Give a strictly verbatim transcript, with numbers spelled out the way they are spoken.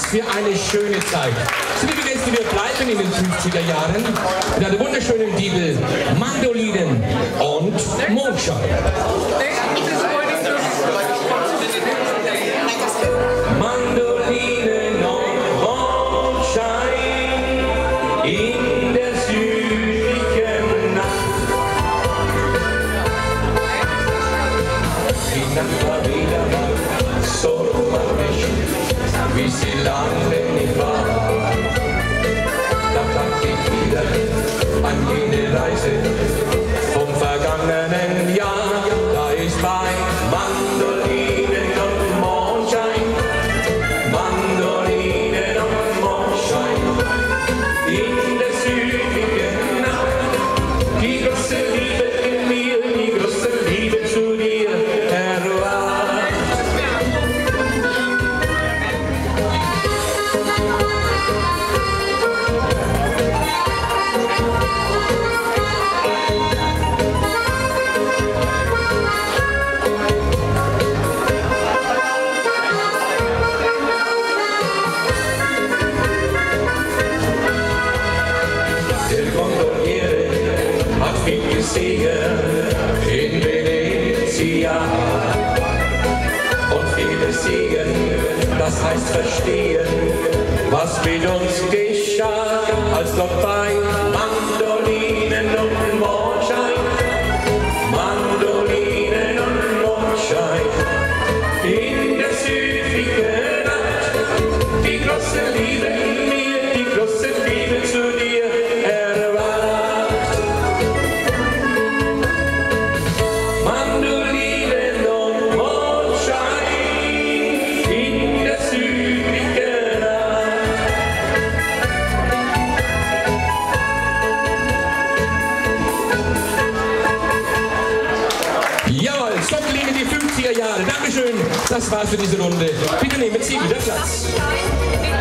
für eine schöne Zeit. So, liebe Gäste, wir bleiben in den fünfziger Jahren mit einem wunderschönen Titel Mandolinen und Mondschein. Mandolinen und Mondschein in der südlichen Nacht. Die Nacht war wieder mal so romantisch, wie sie lange nicht war. Da dachte ich wieder an jene Reise vom vergangenen Jahr. Da ist bei Mandolinen und Mondschein, Mandolinen und Mondschein in der südlichen Nacht. Die große Liebe in mir, die große Liebe zu dir erwacht. In Venezia und viele sehen, das heißt verstehen, was mit uns geschah, als dort bei Mandolinen und Mondschein, Mandolinen und Mondschein in der südlichen Nacht, die große Liebe in mir, die große Liebe zu dir erwacht. Jawohl, Stocklingen die fünfziger Jahre. Dankeschön, das war's für diese Runde. Bitte nehmen Sie wieder Platz.